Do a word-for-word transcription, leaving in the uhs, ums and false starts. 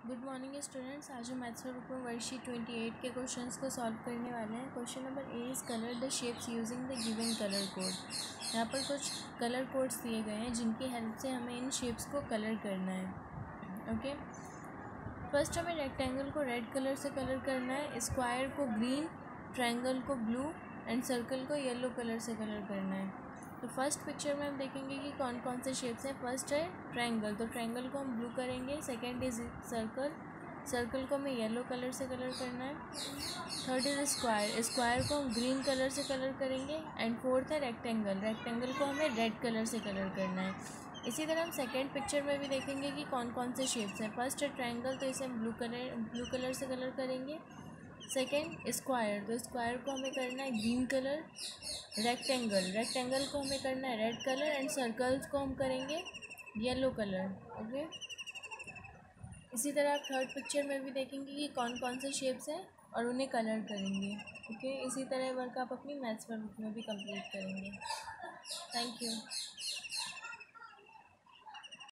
Good morning students. आज हम maths book में वर्कशीट अट्ठाईस के क्वेश्चंस को सॉल्व करने वाले हैं। Question number A is colour the shapes using the given colour code. यहाँ पर कुछ कलर कोड्स दिए गए हैं जिनकी हेल्प से हमें इन शेप्स को कलर करना है। ओके, फर्स्ट हमें रेक्टेंगल को रेड कलर से कलर करना है, स्क्वायर को ग्रीन, ट्रायंगल को ब्लू एंड सर्कल को येलो कलर से कलर करना है। तो फर्स्ट पिक्चर में हम देखेंगे कि कौन कौन से शेप्स हैं। फर्स्ट है ट्रायंगल, तो ट्रायंगल को हम ब्लू करेंगे। सेकंड इज सर्कल, सर्कल को हमें येलो कलर से कलर करना है। थर्ड इज स्क्वायर, स्क्वायर को हम ग्रीन कलर से कलर करेंगे। एंड फोर्थ है रेक्टेंगल, रेक्टेंगल को हमें रेड कलर से कलर करना है। इसी तरह हम सेकेंड पिक्चर में भी देखेंगे कि कौन कौन से शेप्स हैं। फर्स्ट है ट्रायंगल, तो इसे हम ब्लू कलर ब्लू कलर से कलर करेंगे। सेकेंड स्क्वायर, तो स्क्वायर को हमें करना है ग्रीन कलर। रेक्टेंगल, रेक्टेंगल को हमें करना है रेड कलर। एंड सर्कल्स को हम करेंगे येलो कलर। ओके, इसी तरह आप थर्ड पिक्चर में भी देखेंगे कि कौन कौन से शेप्स हैं और उन्हें कलर करेंगे। ओके, इसी तरह वर्क आप अपनी मैथ्स बुक में भी कंप्लीट करेंगे। Thank you.